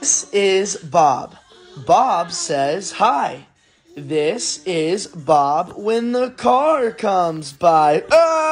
This is Bob. Bob says hi. This is Bob when the car comes by. Ah!